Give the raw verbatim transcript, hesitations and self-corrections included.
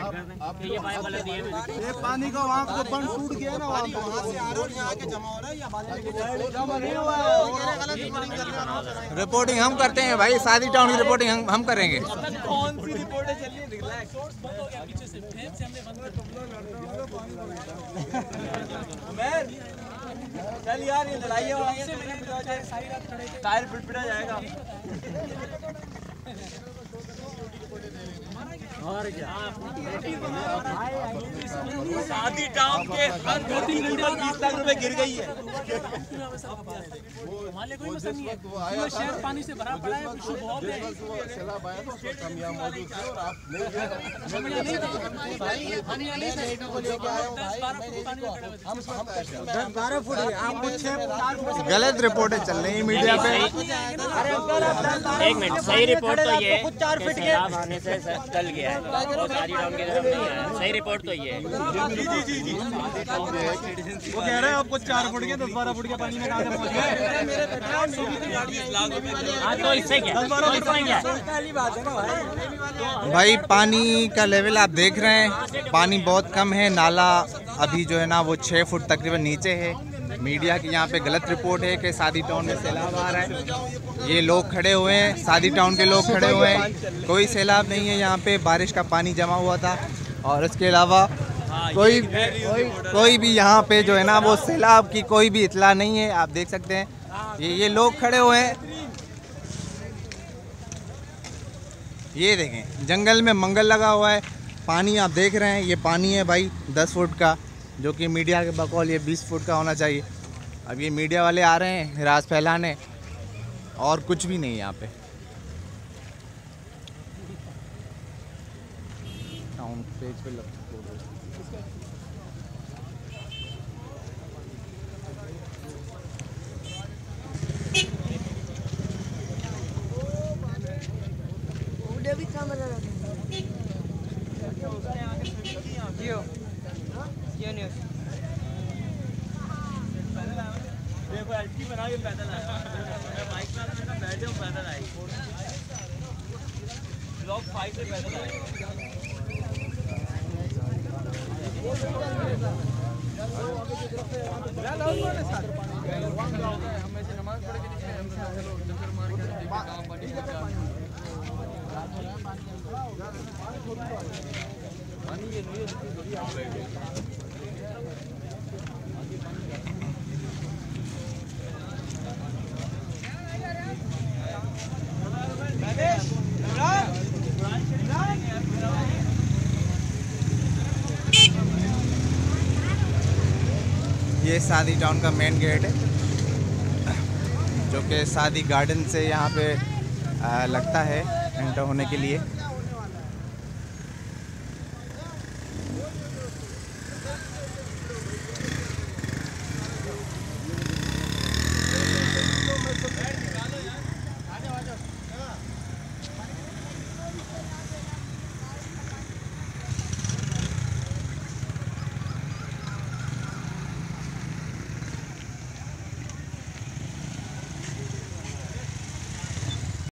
ये पाइप गलत दिए हैं। ये पानी का वहाँ तो बंद टूट गया ना, वहाँ से आ रहा है यहाँ के जमा हो रहा है या जमा नहीं हुआ है। रिपोर्टिंग हम करते हैं भाई, शादी टाउन की रिपोर्टिंग हम हम करेंगे। कौन सी रिपोर्टें चल रही है? रिलैक्स बंद हो गया पीछे से, फेम से हमने बंद कर दिया। चल यार ये लड़ाई है, टायर पिटा जाएगा। और क्या शादी टाउन के हर दो तीन घंटे में बीस लाख रुपए गिर गई है। हमारे कोई मसला नहीं है, ये शहर पानी से भरा पड़ा है, इशू बहुत है। सैलाब आया तो उसमें कमियां मौजूद थी और आप नहीं दस बारह फुट आप गलत रिपोर्टें चल रही है मीडिया पे। एक मिनट, सही रिपोर्ट तो ये सैलाब आने से टल गया है और शादी टाउन की तरफ नहीं आया। सही रिपोर्ट तो ये है। जी जी जी वो कह रहे हैं आपको चार फुट के दस बारह फुट के पानी में कहाँ से पहुँच गए। हाँ तो इससे क्या, तो इसमें क्या भाई पानी का लेवल आप देख रहे हैं, पानी बहुत कम है। नाला अभी जो है ना वो छः फुट तकरीबन नीचे है। मीडिया की यहाँ पे गलत रिपोर्ट है कि शादी टाउन में सैलाब आ रहा है। ये लोग खड़े हुए हैं, शादी टाउन के लोग खड़े हुए हैं, कोई सैलाब नहीं है। यहाँ पे बारिश का पानी जमा हुआ था और इसके अलावा कोई कोई कोई भी यहाँ पे जो है ना वो सैलाब की कोई भी इतला नहीं है। आप देख सकते हैं ये ये लोग खड़े हुए हैं। ये देखें जंगल में मंगल लगा हुआ है। पानी आप देख रहे हैं, ये पानी है भाई दस फुट का, जो कि मीडिया के बकौल ये बीस फुट का होना चाहिए। अब ये मीडिया वाले आ रहे हैं राज फैलाने, और कुछ भी नहीं है यहाँ पे। टाउन पेज पे लग भी काम लगा जियो जियो न्यूज़ देखो एलटी बना के पैदल आया, बाइक में बैठे हूँ पैदल आई, ब्लॉक फाइव से पैदल आए। नमाज पढ़ के ये शादी टाउन का मेन गेट है, जो कि शादी गार्डन से यहाँ पे आ, लगता है एंटर होने के लिए।